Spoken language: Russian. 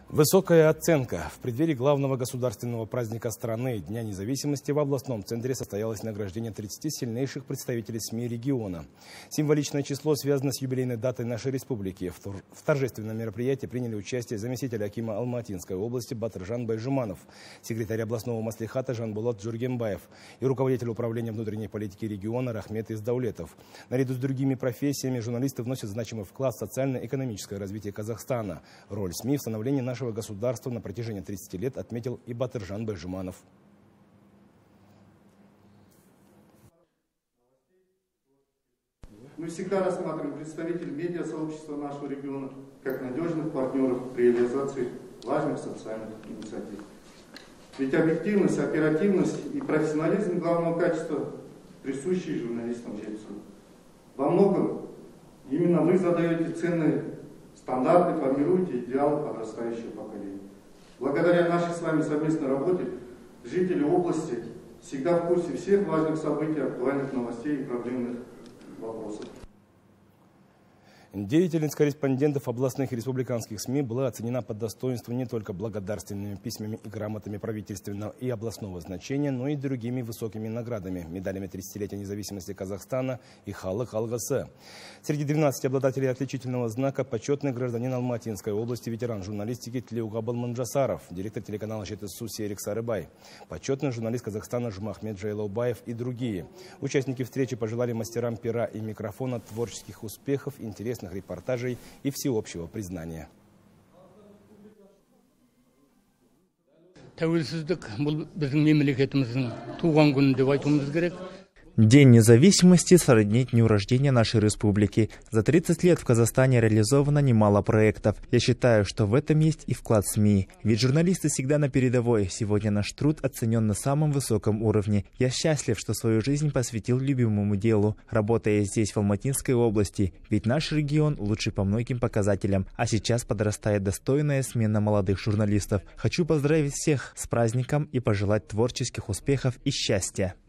Высокая оценка. В преддверии главного государственного праздника страны Дня независимости в областном центре состоялось награждение 30 сильнейших представителей СМИ региона. Символичное число связано с юбилейной датой нашей республики. В торжественном мероприятии приняли участие заместитель акима Алматинской области Батыржан Байжуманов, секретарь областного маслихата Жанбулат Джургенбаев и руководитель управления внутренней политики региона Рахмет Издаулетов. Наряду с другими профессиями журналисты вносят значимый вклад в социально-экономическое развитие Казахстана. Роль СМИ в становлении нашего государства на протяжении 30 лет отметил и Батыржан Байжуманов. Мы всегда рассматриваем представителей медиасообщества нашего региона как надежных партнеров при реализации важных социальных инициатив. Ведь объективность, оперативность и профессионализм главного качества присущи журналистам Жильцу. Во многом именно вы задаете ценные стандарты, формируете идеалы подрастающего поколения. Благодаря нашей с вами совместной работе жители области всегда в курсе всех важных событий, актуальных новостей и проблемных вопросов. Деятельность корреспондентов областных и республиканских СМИ была оценена по достоинству не только благодарственными письмами и грамотами правительственного и областного значения, но и другими высокими наградами, медалями 30-летия независимости Казахстана и Халық алғысы. Среди 12 обладателей отличительного знака почетный гражданин Алматинской области, ветеран журналистики Тлеугабыл Манджасаров, директор телеканала ЖТСУ Серик Сарыбай, почетный журналист Казахстана Жумахмед Жайлаубаев и другие. Участники встречи пожелали мастерам пера и микрофона творческих успехов, интересных репортажей и всеобщего признания. День независимости сродни дню рождения нашей республики. За 30 лет в Казахстане реализовано немало проектов. Я считаю, что в этом есть и вклад СМИ. Ведь журналисты всегда на передовой. Сегодня наш труд оценен на самом высоком уровне. Я счастлив, что свою жизнь посвятил любимому делу, работая здесь, в Алматинской области. Ведь наш регион лучший по многим показателям. А сейчас подрастает достойная смена молодых журналистов. Хочу поздравить всех с праздником и пожелать творческих успехов и счастья.